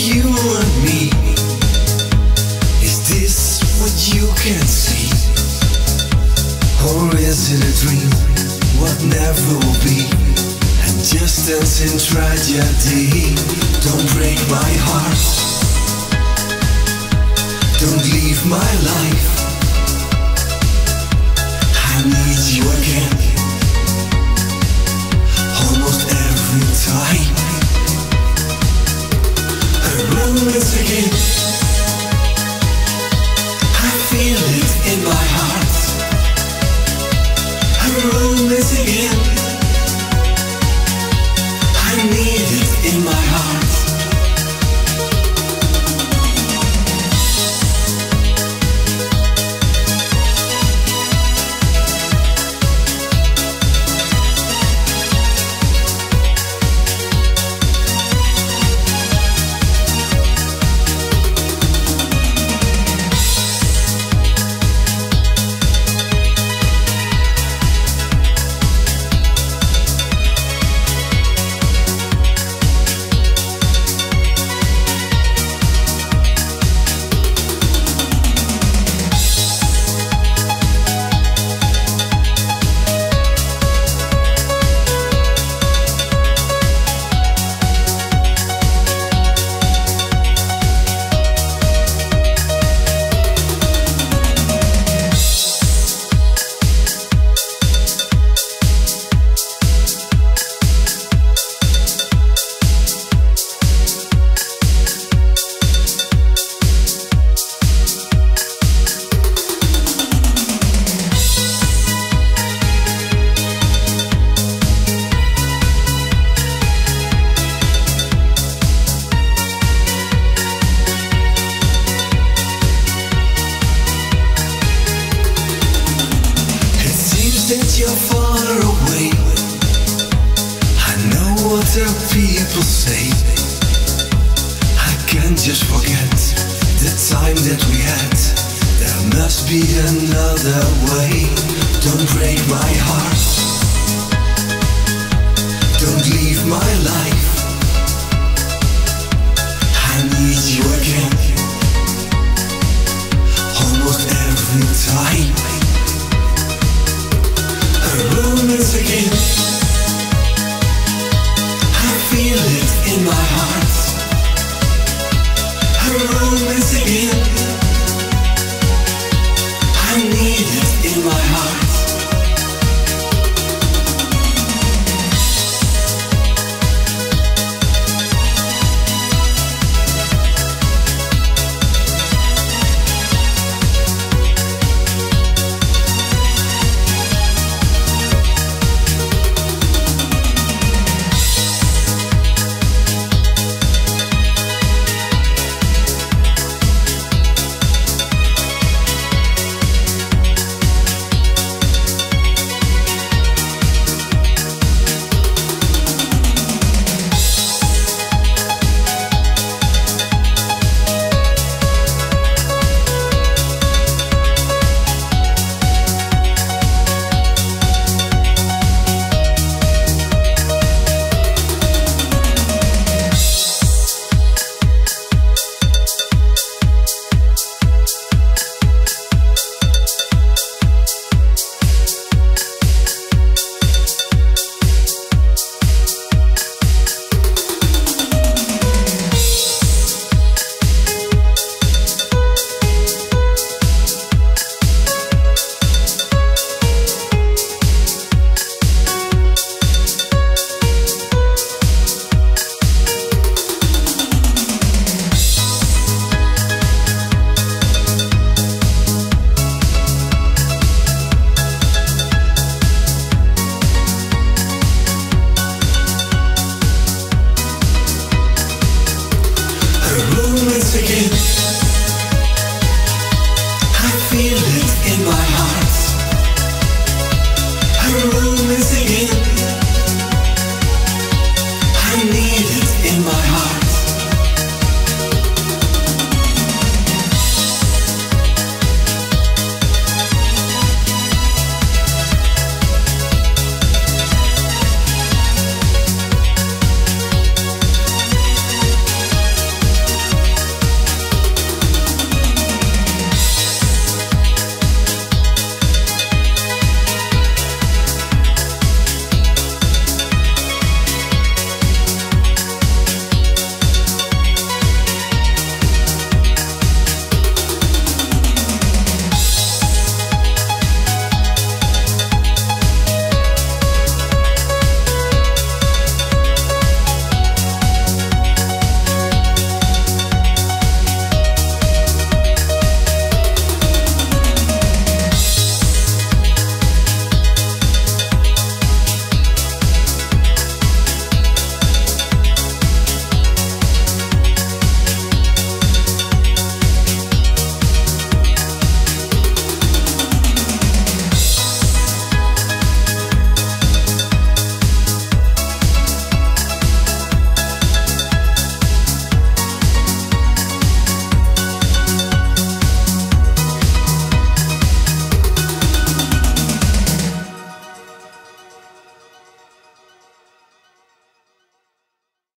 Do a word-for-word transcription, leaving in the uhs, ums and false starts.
you and me. Is this what you can see? Or is it a dream, what never will be? And just dance in tragedy. Don't break my heart, don't leave my life. I need you again, almost every time. A romance again, I feel it in my heart. A romance again, I need it in my heart. That you're far away, I know what the people say. I can't just forget the time that we had. There must be another way. Don't break my heart,